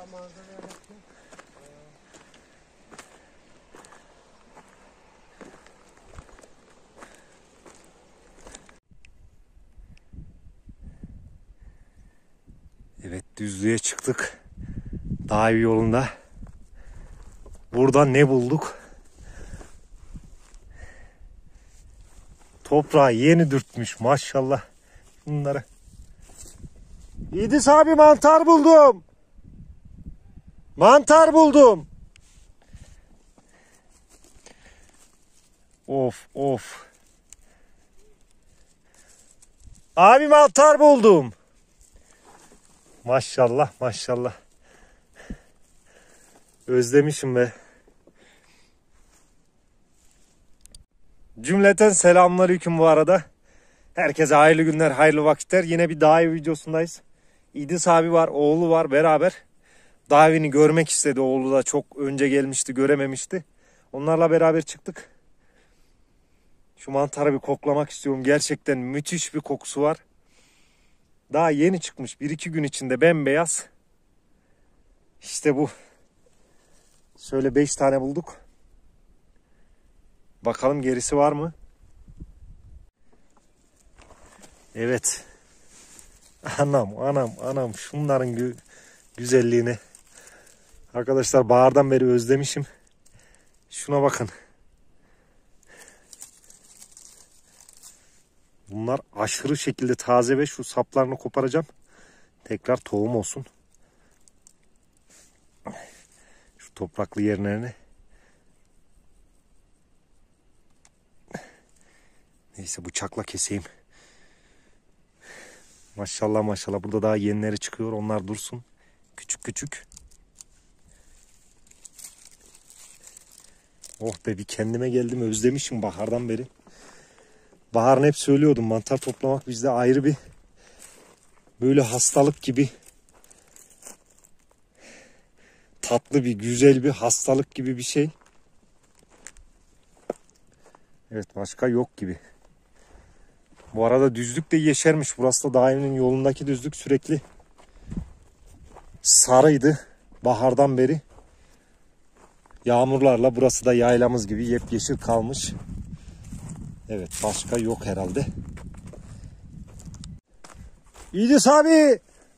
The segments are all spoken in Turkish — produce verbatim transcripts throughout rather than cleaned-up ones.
Evet, düzlüğe çıktık. Dağ yolunda. Burada ne bulduk? Toprağı yeni dürtmüş maşallah. Bunları. İdris abi, mantar buldum. Mantar buldum. Of of. Abi mantar buldum. Maşallah maşallah. Özlemişim be. Cümleten selamünaleyküm bu arada. Herkese hayırlı günler, hayırlı vakitler. Yine bir dağ evi videosundayız. İdris abi var, oğlu var beraber. Dağ evini görmek istedi. Oğlu da çok önce gelmişti, görememişti. Onlarla beraber çıktık. Şu mantarı bir koklamak istiyorum. Gerçekten müthiş bir kokusu var. Daha yeni çıkmış. Bir iki gün içinde bembeyaz. İşte bu. Şöyle beş tane bulduk. Bakalım gerisi var mı? Evet. Anam anam anam şunların gü güzelliğini. Arkadaşlar bahardan beri özlemişim. Şuna bakın. Bunlar aşırı şekilde taze ve şu saplarını koparacağım. Tekrar tohum olsun. Şu topraklı yerlerini. Neyse bıçakla keseyim. Maşallah maşallah. Burada daha yenileri çıkıyor. Onlar dursun. Küçük küçük. Oh be, bir kendime geldim. Özlemişim bahardan beri. Baharın hep söylüyordum. Mantar toplamak bizde ayrı bir böyle hastalık gibi. Tatlı bir, güzel bir hastalık gibi bir şey. Evet, başka yok gibi. Bu arada düzlük de yeşermiş. Burası da dağ evinin yolundaki düzlük sürekli sarıydı. Bahardan beri. Yağmurlarla burası da yaylamız gibi yepyeşil kalmış. Evet, başka yok herhalde. İdris abi.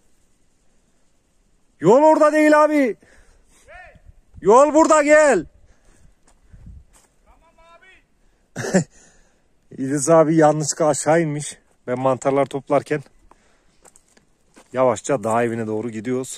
Yol orada değil abi. Yol burada, gel. Tamam abi. İdris abi yanlışlıkla aşağı inmiş. Ben mantarlar toplarken yavaşça dağ evine doğru gidiyoruz.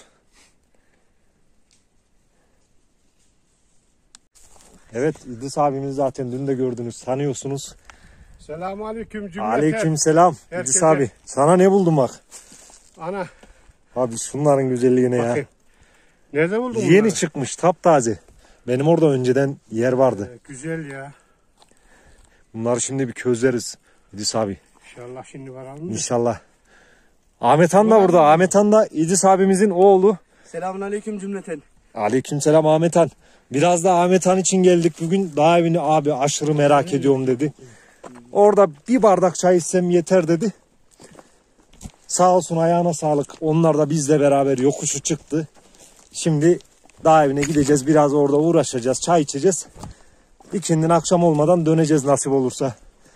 Evet, İdris abimiz zaten dün de gördünüz, tanıyorsunuz. Selamünaleyküm cümleten. Aleykümselam İdris abi. Sana ne buldum bak. Ana. Abi şunların güzelliğine ya. Bakayım. Nerede buldun Yeni bunları? çıkmış, taptaze. Benim orada önceden yer vardı. Ee, güzel ya. Bunları şimdi bir közleriz İdris abi. İnşallah şimdi varalım. İnşallah. Ahmet Han da burada. Ahmet Han da İdris abimizin oğlu. Selamünaleyküm cümleten. Aleykümselam Ahmet Han. Biraz da Ahmet Han için geldik bugün. Dağ evini abi aşırı merak ediyorum dedi. Orada bir bardak çay içsem yeter dedi. Sağ olsun, ayağına sağlık. Onlar da bizle beraber yokuşu çıktı. Şimdi dağ evine gideceğiz. Biraz orada uğraşacağız. Çay içeceğiz. İkindin akşam olmadan döneceğiz nasip olursa.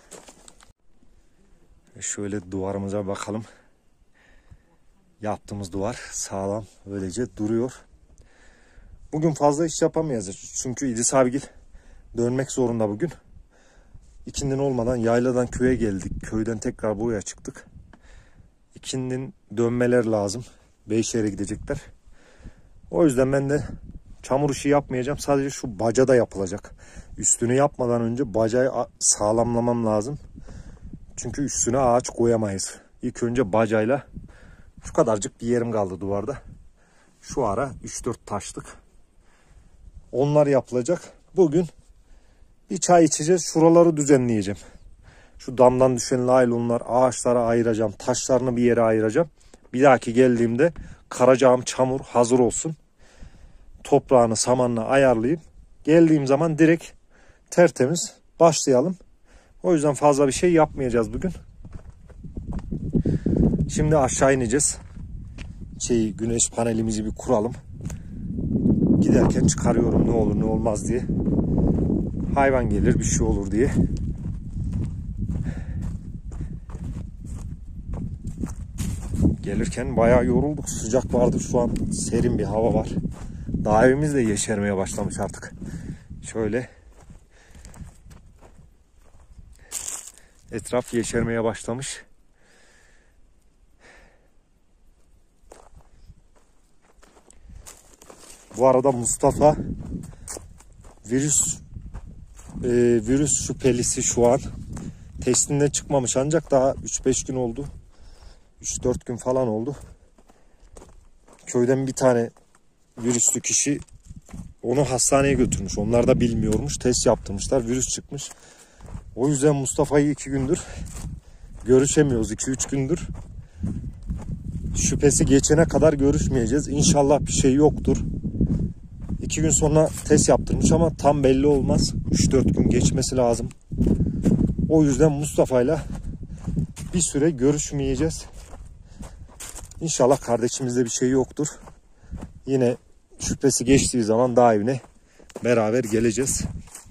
Şöyle duvarımıza bakalım. Yaptığımız duvar sağlam. Öylece duruyor. Bugün fazla iş yapamayacağız. Çünkü İdris abigil dönmek zorunda bugün. İkindin olmadan yayladan köye geldik. Köyden tekrar buraya çıktık. İkindin dönmeler lazım. Beyşehir'e gidecekler. O yüzden ben de çamur işi yapmayacağım. Sadece şu bacada yapılacak. Üstünü yapmadan önce bacayı sağlamlamam lazım. Çünkü üstüne ağaç koyamayız. İlk önce bacayla, şu kadarcık bir yerim kaldı duvarda. Şu ara üç dört taşlık. Onlar yapılacak. Bugün bir çay içeceğiz. Şuraları düzenleyeceğim. Şu damdan düşen laylonlar, ağaçlara ayıracağım. Taşlarını bir yere ayıracağım. Bir dahaki geldiğimde karacağım çamur hazır olsun. Toprağını, samanını ayarlayayım. Geldiğim zaman direkt tertemiz başlayalım. O yüzden fazla bir şey yapmayacağız bugün. Şimdi aşağı ineceğiz. Şey, güneş panelimizi bir kuralım. giderken çıkarıyorum ne olur ne olmaz diye. Hayvan gelir bir şey olur diye. Gelirken bayağı yorulduk. Sıcak vardı, şu an serin bir hava var. Dağ evimiz de yeşermeye başlamış artık. Şöyle etraf yeşermeye başlamış. Bu arada Mustafa virüs e, virüs şüphelisi şu an. Testinden çıkmamış ancak daha üç beş gün oldu. üç dört gün falan oldu. Köyden bir tane virüslü kişi onu hastaneye götürmüş. Onlar da bilmiyormuş. Test yaptırmışlar. Virüs çıkmış. O yüzden Mustafa'yı iki gündür görüşemiyoruz. iki üç gündür. Şüphesi geçene kadar görüşmeyeceğiz. İnşallah bir şey yoktur. iki gün sonra test yaptırmış ama tam belli olmaz. üç dört gün geçmesi lazım. O yüzden Mustafa'yla bir süre görüşmeyeceğiz. İnşallah kardeşimizde bir şey yoktur. Yine şüphesi geçtiği zaman dağ evine beraber geleceğiz.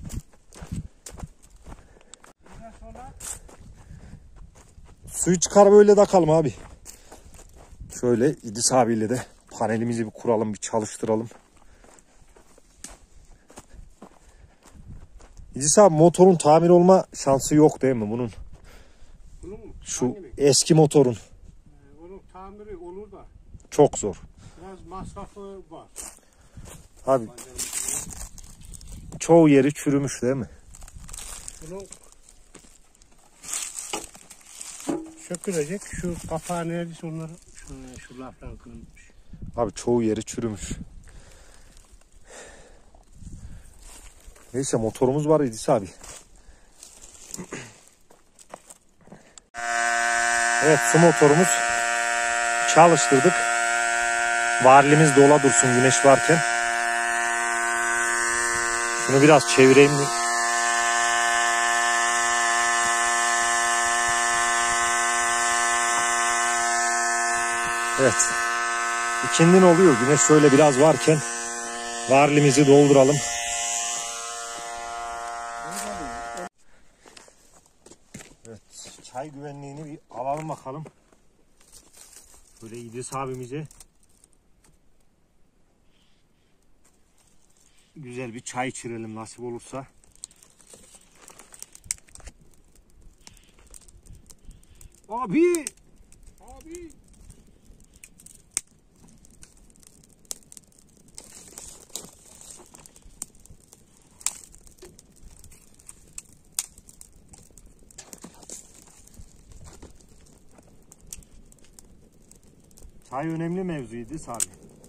Suyu çıkar böyle takalım abi. Şöyle İdris abiyle de panelimizi bir kuralım, bir çalıştıralım. İdris abi, motorun tamir olma şansı yok değil mi bunun? Bunun mu? Şu Hanginin? eski motorun. Ee, onun tamiri olur da Çok zor. biraz masrafı var. Abi çoğu yeri çürümüş değil mi? Bunun sökülecek. Şu kapağı neredeyse onları şöyle şu laftan kırılmış. Abi çoğu yeri çürümüş. Neyse motorumuz var İdris abi. Evet, su motorumuz çalıştırdık. Varlimiz dola dursun güneş varken. Şunu biraz çevireyim mi? Evet. İkindin oluyor. Güneş şöyle biraz varken varlimizi dolduralım. Evet. Çay güvenliğini bir alalım bakalım. Böyle İdris abimize güzel bir çay içirelim nasip olursa. Abi! Abi! Çay önemli mevzuydu abi.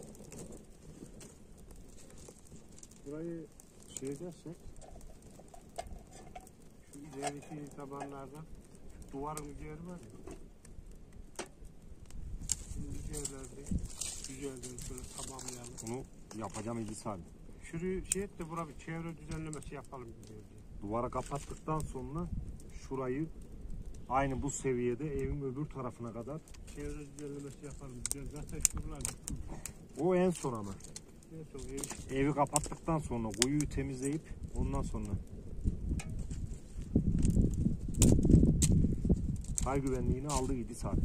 Burayı şey edersek şu ileriki tabanlardan duvarın üzeri var ya. Şu üzerlerde güzelce şöyle tamamlayalım. Bunu yapacağım İdris abi. Şurayı şey et de bura bir çevre düzenlemesi yapalım güzelce. Duvara kapattıktan sonra şurayı aynı bu seviyede evin öbür tarafına kadar. Çevre düzenlemesi yapalım güzel. Zaten şuralar O en son ama. en son ev Evi kapattıktan sonra kuyuyu temizleyip ondan sonra çay güvenliğini aldı İdris abi.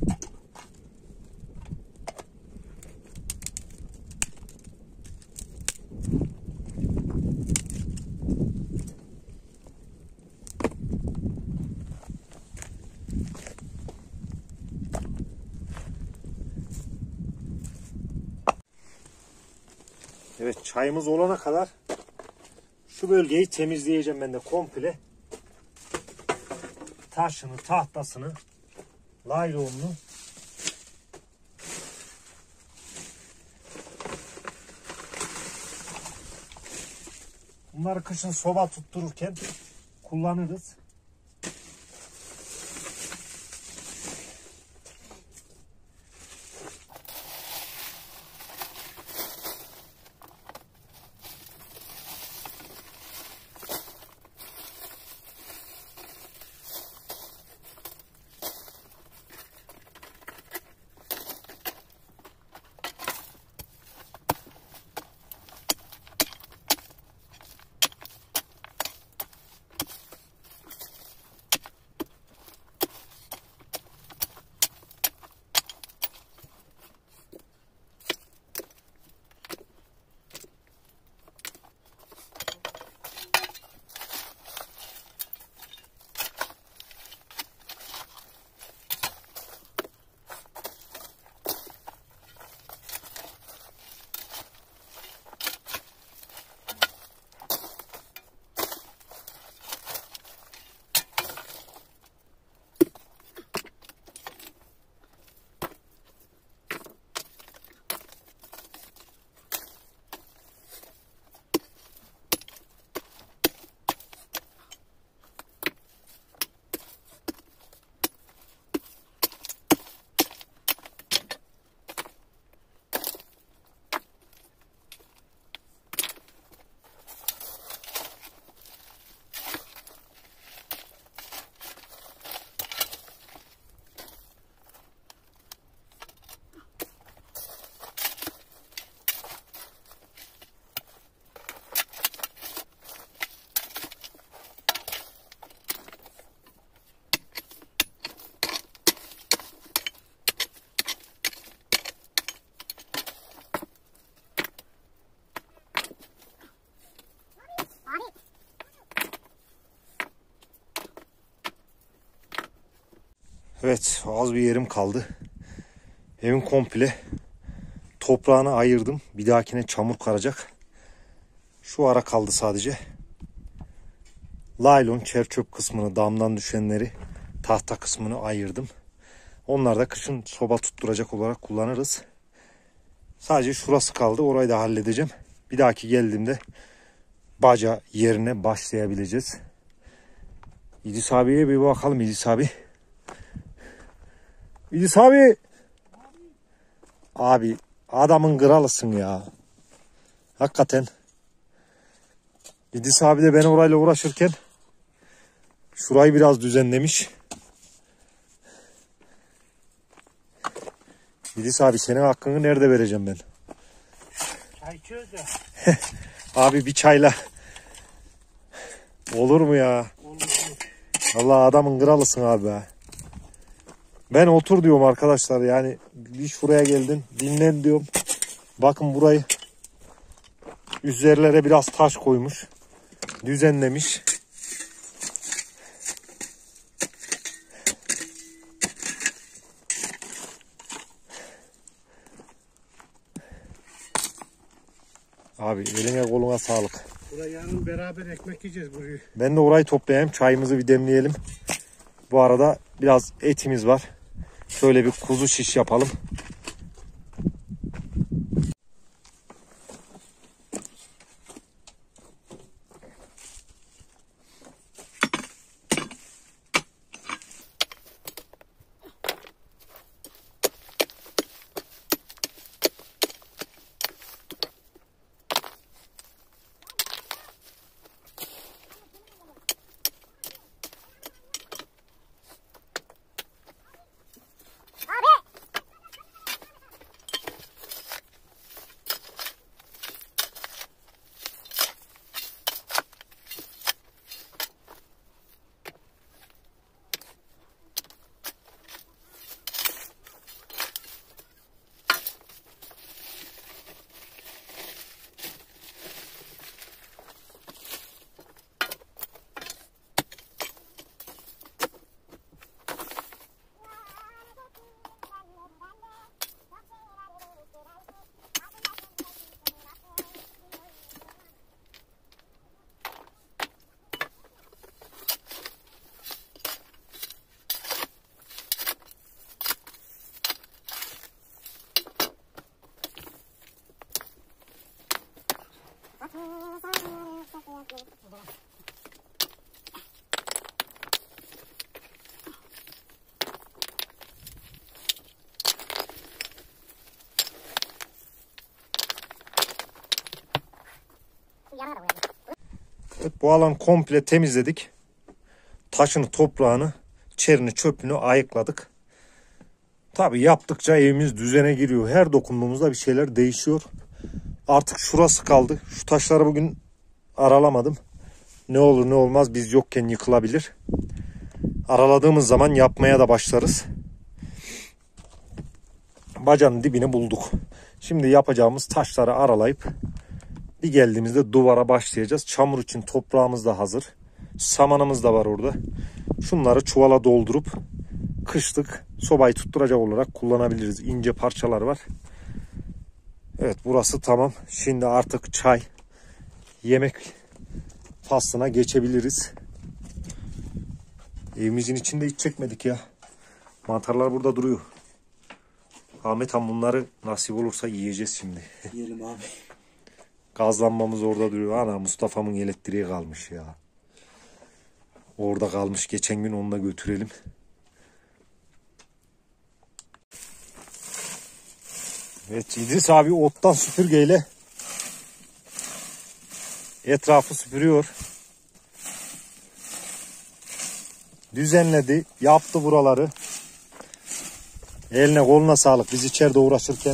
Evet, çayımız olana kadar şu bölgeyi temizleyeceğim ben de komple. Taşını, tahtasını, laylonunu. Bunları kışın soba tuttururken kullanırız. Evet, az bir yerim kaldı. Evin komple toprağını ayırdım. Bir dahakine çamur karacak. Şu ara kaldı sadece. Laylon, çerçöp kısmını, damdan düşenleri, tahta kısmını ayırdım. Onlar da kışın soba tutturacak olarak kullanırız. Sadece şurası kaldı. Orayı da halledeceğim. Bir dahaki geldiğimde baca yerine başlayabileceğiz. İdris abiye bir bakalım. İdris abi. İdris abi. Abi adamın kralısın ya. Hakikaten. İdris abi de ben orayla uğraşırken şurayı biraz düzenlemiş. İdris abi senin hakkını nerede vereceğim ben? Çay içiyoruz ya. Abi bir çayla. Olur mu ya? Olur. Allah adamın kralısın abi be. Ben otur diyorum arkadaşlar, yani bir şuraya geldim dinlen diyorum. Bakın burayı üzerlere biraz taş koymuş. Düzenlemiş. Abi eline koluna sağlık. Buraya yarın beraber ekmek yiyeceğiz burayı. Ben de orayı toplayayım. Çayımızı bir demleyelim. Bu arada biraz etimiz var. Şöyle bir kuzu şiş yapalım. Evet, bu alan komple temizledik. Taşını, toprağını, çerini, çöpünü ayıkladık. Tabii yaptıkça evimiz düzene giriyor. Her dokunduğumuzda bir şeyler değişiyor. Artık şurası kaldı. Şu taşları bugün aralamadım. Ne olur ne olmaz biz yokken yıkılabilir. Araladığımız zaman yapmaya da başlarız. Bacanın dibini bulduk. Şimdi yapacağımız taşları aralayıp bir geldiğimizde duvara başlayacağız. Çamur için toprağımız da hazır. Samanımız da var orada. Şunları çuvala doldurup kışlık sobayı tutturacak olarak kullanabiliriz. İnce parçalar var. Evet, burası tamam. Şimdi artık çay, yemek faslına geçebiliriz. Evimizin içinde hiç çekmedik ya. Mantarlar burada duruyor. Ahmet Han bunları nasip olursa yiyeceğiz şimdi. Yiyelim abi. Gazlanmamız orada duruyor. Ana Mustafa'mın elektriği kalmış ya. Orada kalmış. Geçen gün onu da götürelim. Evet, İdris abi ottan süpürgeyle etrafı süpürüyor. Düzenledi. Yaptı buraları. Eline koluna sağlık. Biz içeride uğraşırken.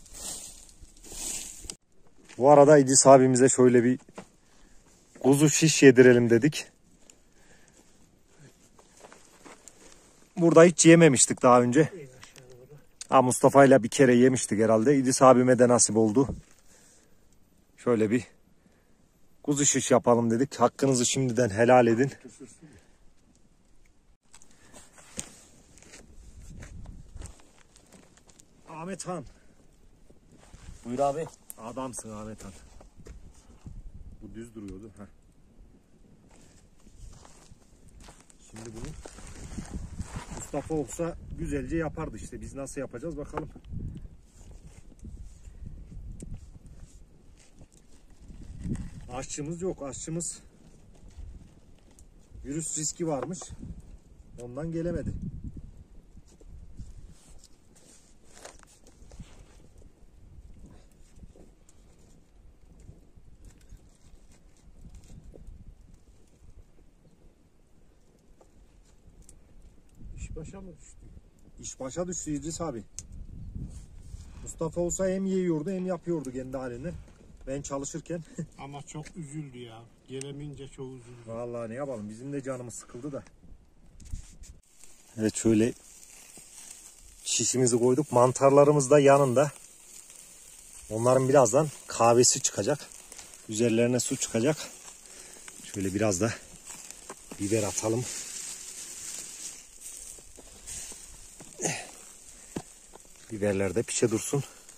Bu arada İdris abimize şöyle bir kuzu şiş yedirelim dedik. Burada hiç yememiştik daha önce. Ha, Mustafa ile bir kere yemiştik herhalde. İdris abime de nasip oldu. Şöyle bir kuzu şiş yapalım dedik. Hakkınızı şimdiden helal edin. Ahmet Han. Buyur abi. Adamsın Ahmet Han. Bu düz duruyordu. Heh. Şimdi bunu Mustafa olsa güzelce yapardı işte. Biz nasıl yapacağız bakalım. Aşçımız yok. Aşçımız virüs riski varmış. Ondan gelemedi. İş başa mı düştü? İş başa düştü İdris abi. Mustafa olsa hem yiyordu hem yapıyordu kendi haline. Ben çalışırken. Ama çok üzüldü ya. Gelemeyince çok üzüldü. Vallahi ne yapalım, bizim de canımız sıkıldı da. Evet, şöyle şişimizi koyduk. Mantarlarımız da yanında. Onların birazdan kahvesi çıkacak. Üzerlerine su çıkacak. Şöyle biraz da biber atalım. Biberler de pişe dursun.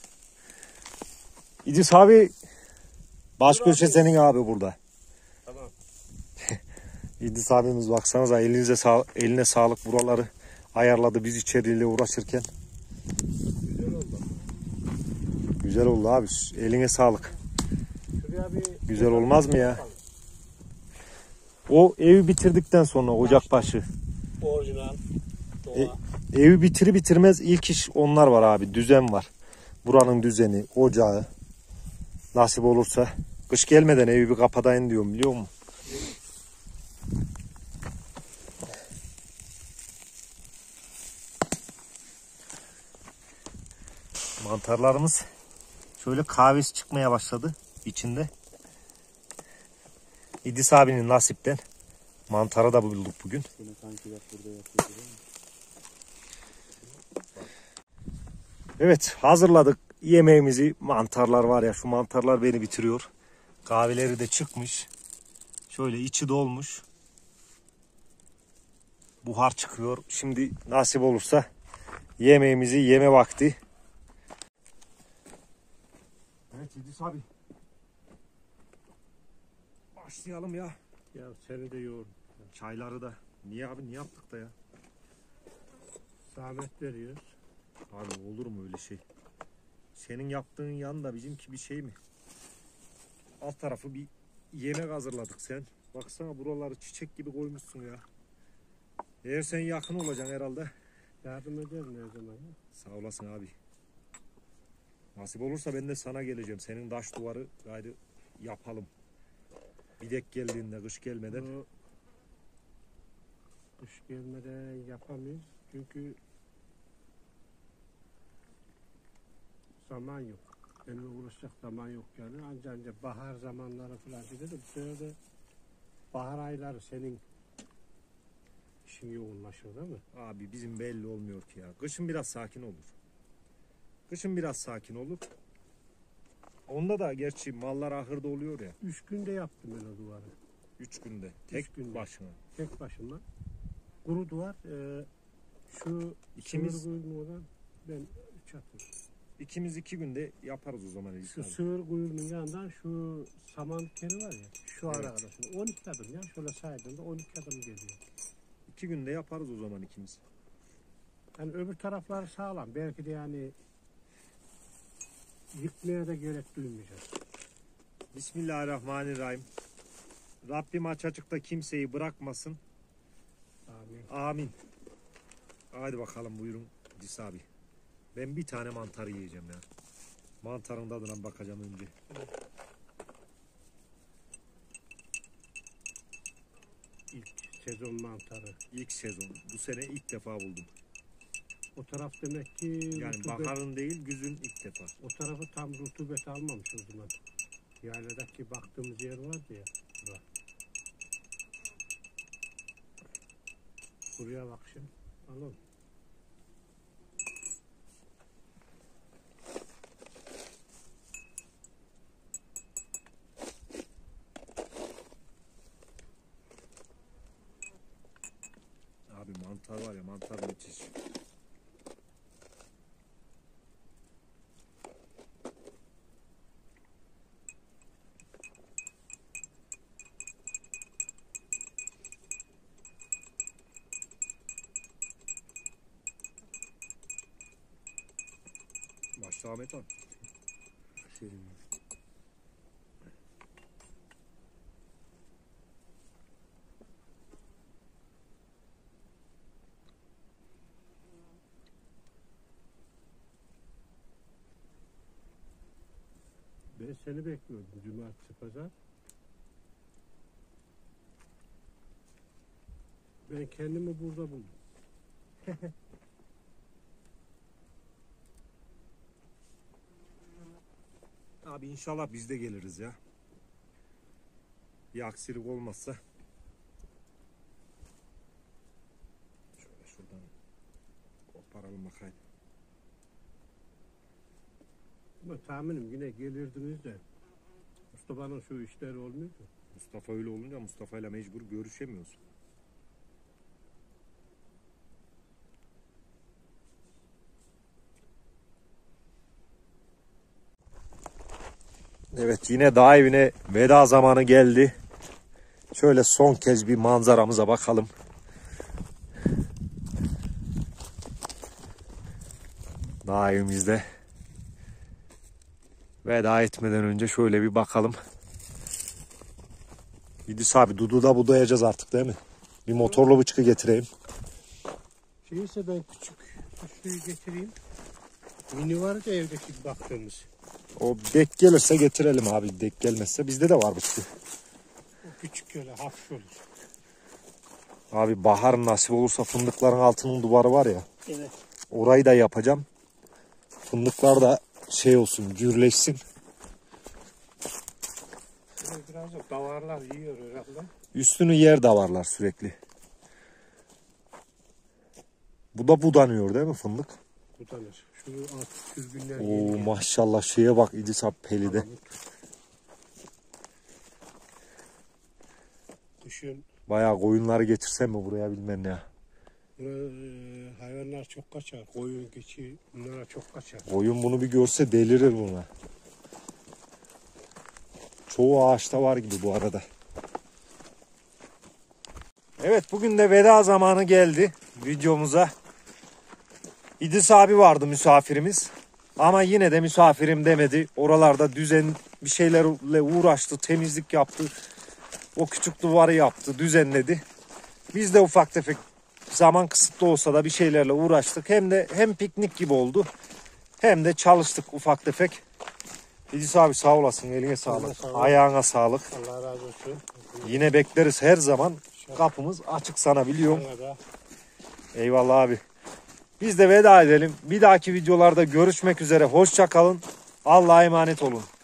İdris abi, baş köşe senin abi burada. Tamam. İdris abimiz baksanıza, elinize sağ, eline sağlık, buraları ayarladı biz içeriyle uğraşırken. Güzel oldu. Güzel oldu abi, eline sağlık. Şuraya bir... Güzel olmaz mı ya? O evi bitirdikten sonra Ocakbaşı. Orijinal. Doğa. E, evi bitiri bitirmez ilk iş onlar var abi. Düzen var. Buranın düzeni, ocağı. Nasip olursa. Kış gelmeden evi bir kapatayım diyorum, biliyor musun? Mantarlarımız şöyle kahvesi çıkmaya başladı içinde. İdris abinin nasipten mantarı da bulduk bugün. Evet, hazırladık yemeğimizi. Mantarlar var ya, şu mantarlar beni bitiriyor. Kahveleri de çıkmış. Şöyle içi dolmuş. Buhar çıkıyor. Şimdi nasip olursa yemeğimizi yeme vakti. Evet İdris abi. Başlayalım ya. Ya seni de yoğur. Çayları da. Niye abi, niye yaptık da ya? Zahmet veriyoruz. Abi olur mu öyle şey? Senin yaptığın yanında bizimki bir şey mi? Alt tarafı bir yemek hazırladık sen. Baksana, buraları çiçek gibi koymuşsun ya. Eğer sen yakın olacaksın herhalde. Yardım ederim her zaman ya. Sağ olasın abi. Nasip olursa ben de sana geleceğim. Senin taş duvarı gayrı yapalım. Bir dek geldiğinde, kış gelmeden. Bu kış gelmeden yapamayız. Çünkü zaman yok. Benimle uğraşacak zaman yok yani. Ancak ancak bahar zamanları falan gidelim. Bu sefer de bahar ayları senin işin yoğunlaşır değil mi? Abi bizim belli olmuyor ki ya. Kışın biraz sakin olur. Kışın biraz sakin olur. Onda da gerçi mallar ahırda oluyor ya. Üç günde yaptım ben o duvarı. Üç günde. Tek günde. başına. Tek başıma. Kuru duvar. E, şu İkimiz- sığır kuyruğundan ben üç attım. İkimiz iki günde yaparız o zaman. İdris Şu abi. sığır kuyruğunun yanından şu saman keni var ya. Şu Evet. ara kadar. Şimdi on iki adım ya. Şöyle saydığında on iki adım geliyor. İki günde yaparız o zaman ikimiz. Yani öbür tarafları sağlam. Belki de yani yıkmaya da gerek duymayacağız. Bismillahirrahmanirrahim. Rabbim aç açıkta kimseyi bırakmasın. Amin. Amin. Hadi bakalım, buyurun İdris abi. Ben bir tane mantar yiyeceğim ya. Mantarın tadına bakacağım önce. İlk sezon mantarı. İlk sezon. Bu sene ilk defa buldum. O taraf demek ki Yani rutubet, baharın değil, güzün ilk defa. o tarafı tam rutubet almamış o zaman. Yayladaki baktığımız yer vardı ya. Bura. Buraya bak şimdi. Alın. Abi mantar var ya, mantar müthiş. Ahmet abi. Ben seni bekliyordum cumartesi pazar. Ben kendimi burada buldum. Abi inşallah biz de geliriz ya. Bir aksilik olmazsa. Şöyle şuradan koparalım bakayım. Ama tahminim yine gelirdiniz de Mustafa'nın şu işleri olmuyor mu? Mustafa öyle olunca Mustafa ile mecbur görüşemiyoruz. Evet, yine dağ evine veda zamanı geldi. Şöyle son kez bir manzaramıza bakalım. Dağ evimizde veda etmeden önce şöyle bir bakalım. İdris abi Dudu da budayacağız artık değil mi? Bir motorlu bıçkı getireyim. Şeyse ben küçük suyu getireyim. Mini var da evdeki baktığımız. O dek gelirse getirelim abi. Dek gelmezse bizde de var bıçkı. O küçük öyle hafif olur. Abi bahar nasip olursa fındıkların altının duvarı var ya. Evet. Orayı da yapacağım. Fındıklar da şey olsun, gürleşsin. Biraz da davarlar yiyor herhalde. Üstünü yer davarlar sürekli. Bu da budanıyor değil mi fındık? Budanır. Şunu artık sürgünler Oo yeniyor. maşallah şeye bak İdris abi pelide. Kışın Bayağı koyunları getirsem mi buraya bilmem ne ya. buraya, e, hayvanlar çok kaçar. Koyun, keçi bunlara çok kaçar. Koyun bunu bir görse delirir buna. Çoğu ağaçta var gibi bu arada. Evet, bugün de veda zamanı geldi videomuza. İdris abi vardı misafirimiz. Ama yine de misafirim demedi. Oralarda düzen bir şeylerle uğraştı, temizlik yaptı. O küçük duvarı yaptı, düzenledi. Biz de ufak tefek zaman kısıtlı olsa da bir şeylerle uğraştık. Hem de hem piknik gibi oldu. Hem de çalıştık ufak tefek. İdris abi sağ olasın, eline sağlık. sağ ol. Ayağına sağlık. Allah razı olsun. Yine bekleriz her zaman. Kapımız açık sana, biliyorum. Sana da Eyvallah abi. Biz de veda edelim. Bir dahaki videolarda görüşmek üzere. Hoşça kalın. Allah'a emanet olun.